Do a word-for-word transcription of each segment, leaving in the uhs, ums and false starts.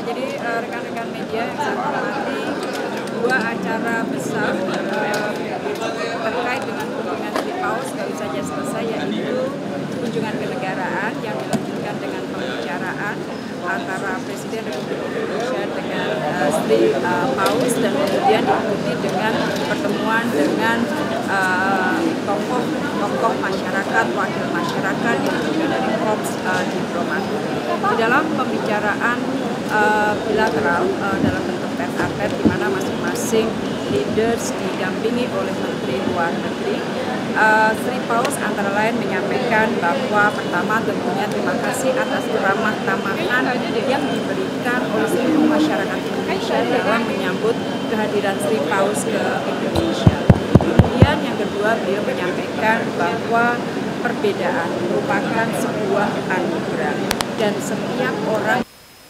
jadi uh, rekan-rekan media yang saya hormati, dua acara besar uh, terkait dengan kunjungan Sri Paus baru saja selesai, yaitu kunjungan kenegaraan yang dilanjutkan dengan pembicaraan antara Presiden Republik Indonesia dengan uh, Sri uh, Paus, dan kemudian diikuti dengan pertemuan dengan tokoh-tokoh uh, masyarakat, wakil masyarakat yang juga dari korps uh, diplomat. Di dalam pembicaraan uh, bilateral uh, dalam bentuk tete a tete, di mana masing-masing leaders didampingi oleh Menteri Luar Negeri, uh, Sri Paus antara lain menyampaikan bahwa pertama tentunya terima kasih atas ramah tamahan yang diberikan oleh seluruh masyarakat Indonesia dalam menyambut kehadiran Sri Paus ke Indonesia. Kemudian yang kedua, beliau menyampaikan bahwa perbedaan merupakan sebuah anugerah dan setiap orang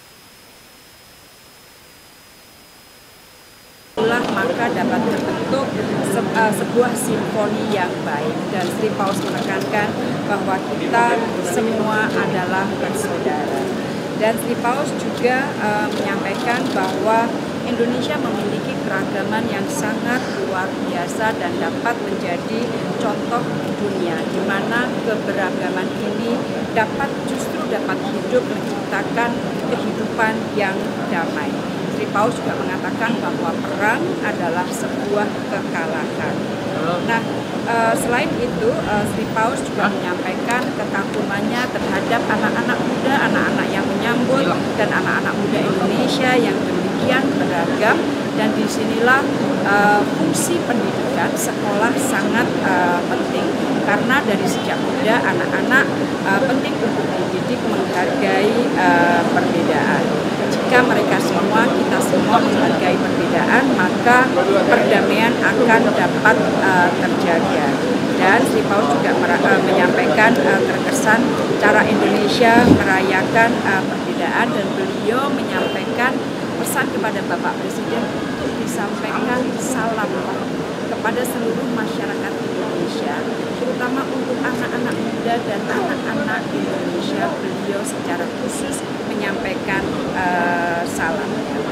itulah maka dapat terbentuk se uh, sebuah simfoni yang baik, dan Sri Paus menekankan bahwa kita semua adalah bersaudara. Dan Sri Paus juga uh, menyampaikan bahwa Indonesia memiliki keragaman yang sangat luar biasa dan dapat menjadi contoh dunia, di mana keberagaman ini dapat justru dapat hidup menciptakan kehidupan yang damai. Sri Paus juga mengatakan bahwa perang adalah sebuah kekalahan. Nah, uh, selain itu, uh, Sri Paus juga menyampaikan kekagumannya terhadap anak-anak muda, anak-anak yang menyambut, dan anak-anak muda Indonesia yang demikian beragam, dan disinilah uh, fungsi pendidikan sekolah sangat uh, penting, karena dari sejak muda anak-anak uh, penting untuk dididik menghargai uh, perbedaan. Jika mereka semua, kita semua menghargai perbedaan, maka perdamaian akan dapat uh, terjaga. Dan Sri Paus juga uh, menyampaikan uh, terkesan cara Indonesia merayakan uh, perbedaan, dan beliau menyampaikan pesan kepada Bapak Presiden untuk disampaikan salam kepada seluruh masyarakat Indonesia, terutama untuk anak-anak muda dan anak-anak Indonesia. Beliau secara khusus menyampaikan uh, salam.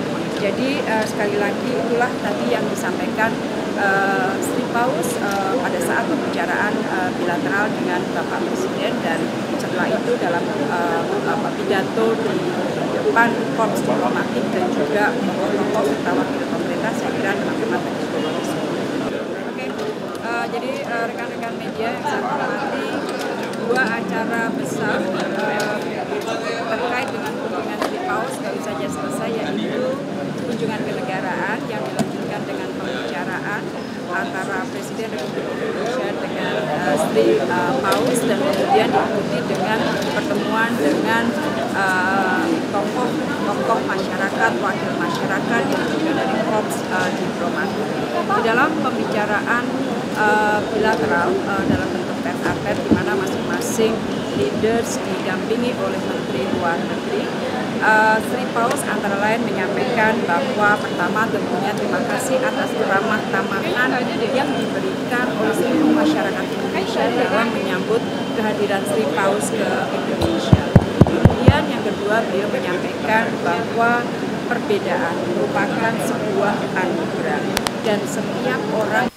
Jadi uh, sekali lagi itulah tadi yang disampaikan uh, Sri Paus uh, pada saat pembicaraan uh, bilateral dengan Bapak Presiden, dan setelah itu dalam uh, pidato di depan korps diplomatik dan juga tokoh-tokoh serta wakil pemerintah, saya kira teman-teman terus. Oke, uh, jadi uh, rekan-rekan media yang saya hormati, dua acara besar uh, terkait dengan kunjungan Sri Paus baru saja selesai, yaitu kunjungan kenegaraan yang dilanjutkan dengan pembicaraan antara Presiden Republik Indonesia dengan uh, Sri uh, Paus, dan kemudian diikuti dengan pertemuan dengan tokoh-tokoh uh, masyarakat, wakil masyarakat yang juga dari korps uh, diplomat. Di dalam pembicaraan uh, bilateral uh, dalam bentuk tete a tete, di mana masing-masing leaders didampingi oleh Menteri Luar Negeri, uh, Sri Paus antara lain menyampaikan bahwa pertama tentunya terima kasih atas ramah tamahan yang diberikan oleh seluruh masyarakat Indonesia dalam menyambut kehadiran Sri Paus ke Indonesia. Kemudian yang kedua, beliau menyampaikan bahwa perbedaan merupakan sebuah anugerah dan setiap orang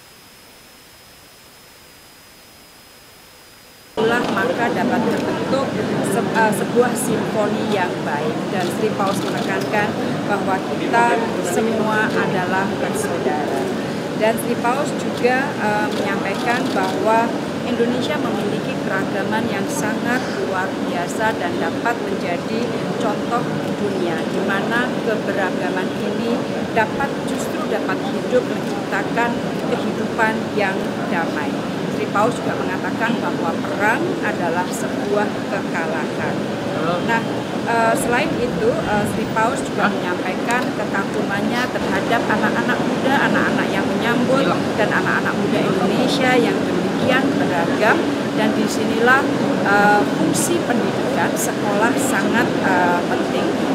maka dapat terbentuk se uh, sebuah simfoni yang baik, dan Sri Paus menekankan bahwa kita semua adalah bersaudara. Dan Sri Paus juga uh, menyampaikan bahwa Indonesia memiliki keragaman yang sangat luar biasa dan dapat menjadi contoh dunia, di mana keberagaman ini dapat justru dapat hidup menciptakan kehidupan yang damai. Sri Paus juga mengatakan bahwa perang adalah sebuah kekalahan. Nah, uh, selain itu, uh, Sri Paus juga menyampaikan kekagumannya terhadap anak-anak muda, anak-anak yang menyambut, dan anak-anak muda Indonesia yang demikian beragam, dan disinilah uh, fungsi pendidikan sekolah sangat uh, penting, karena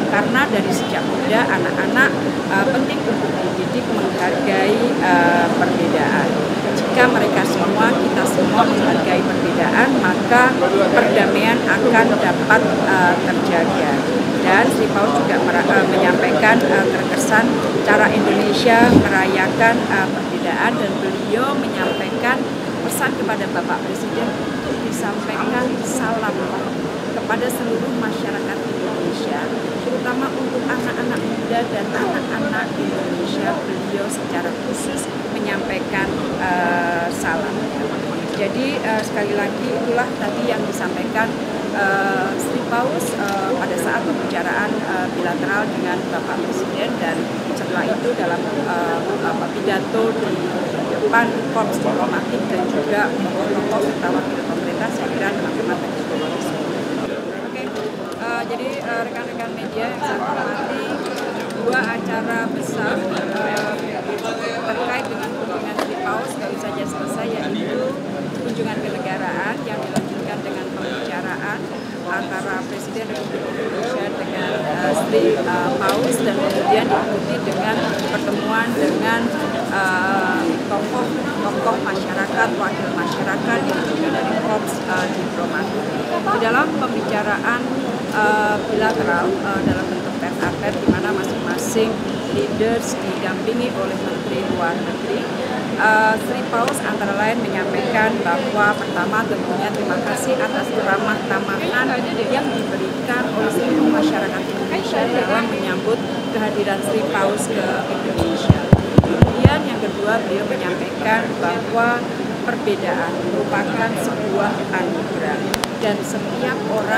karena dari sejak muda anak-anak uh, penting untuk dididik menghargai uh, perbedaan. Jika mereka semua, kita semua menghargai perbedaan, maka perdamaian akan dapat uh, terjaga. Dan Sri Paus juga uh, menyampaikan uh, terkesan cara Indonesia merayakan uh, perbedaan, dan beliau menyampaikan pesan kepada Bapak Presiden untuk disampaikan salam kepada seluruh masyarakat Indonesia, terutama untuk anak-anak muda dan anak-anak Indonesia. Beliau secara khusus menyampaikan uh, salam. Jadi uh, sekali lagi itulah tadi yang disampaikan uh, Sri Paus uh, pada saat pembicaraan uh, bilateral dengan Bapak Presiden, dan setelah itu dalam uh, pidato di depan Korps Diplomatik dan juga tokoh-tokoh serta wakil pemerintah, saya kira teman-teman psikologis. Oke, uh, jadi uh, rekan-rekan media yang saya hormati, dua acara besar uh, terkait dengan kunjungan Sri Paus baru saja selesai, yaitu kunjungan kenegaraan yang dilanjutkan dengan pembicaraan antara Presiden Republik Indonesia dengan uh, Sri uh, Paus, dan kemudian diikuti dengan pertemuan dengan tokoh-tokoh uh, masyarakat, wakil masyarakat yang juga dari Korps uh, Diplomatik. Di dalam pembicaraan uh, bilateral uh, dalam bentuk tes a tes di mana masing-masing leaders didampingi oleh Menteri Luar Negeri, Uh, Sri Paus antara lain menyampaikan bahwa pertama tentunya terima kasih atas ramah tamahan yang diberikan oleh seluruh masyarakat Indonesia dalam menyambut kehadiran Sri Paus ke Indonesia. Kemudian yang kedua, beliau menyampaikan bahwa perbedaan merupakan sebuah anugerah, dan setiap orang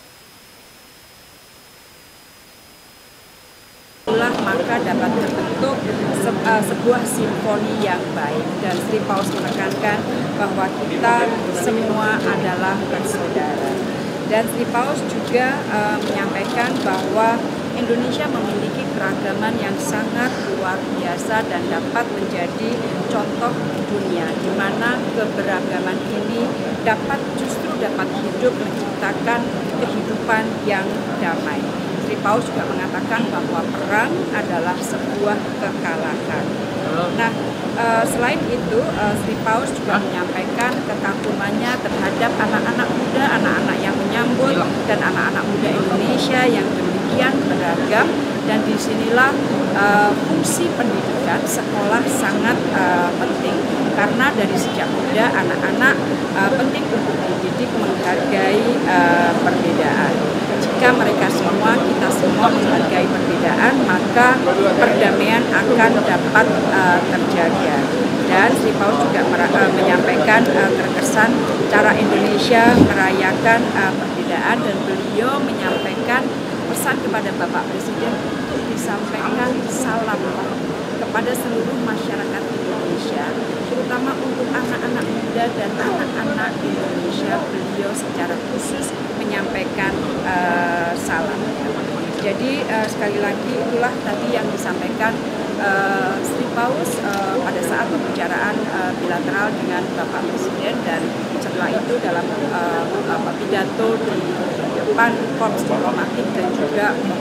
maka dapat terbentuk se uh, sebuah simfoni yang baik. Dan Sri Paus menekankan bahwa kita semua adalah bersaudara. Dan Sri Paus juga uh, menyampaikan bahwa Indonesia memiliki keragaman yang sangat luar biasa dan dapat menjadi contoh dunia, di mana keberagaman ini dapat justru dapat hidup menciptakan kehidupan yang damai. Sri Paus juga mengatakan bahwa perang adalah sebuah kekalahan. Nah, uh, selain itu, uh, Sri Paus juga menyampaikan kekagumannya terhadap anak-anak muda, anak-anak yang menyambut, dan anak-anak muda Indonesia yang demikian beragam. Dan disinilah uh, fungsi pendidikan sekolah sangat uh, penting, karena dari sejak muda anak-anak uh, penting untuk dididik menghargai uh, perbedaan. Jika mereka semua, kita semua menghargai perbedaan, maka perdamaian akan dapat uh, terjaga. Dan Sri Paus juga uh, menyampaikan uh, terkesan cara Indonesia merayakan uh, perbedaan, dan beliau menyampaikan pesan kepada Bapak Presiden untuk disampaikan salam kepada seluruh masyarakat Indonesia, terutama untuk anak-anak muda dan anak-anak Indonesia. Beliau secara khusus menyampaikan uh, salam. Jadi uh, sekali lagi itulah tadi yang disampaikan uh, Sri Paus uh, pada saat pembicaraan uh, bilateral dengan Bapak Presiden, dan setelah itu dalam uh, pidato di depan Korps Diplomatik dan juga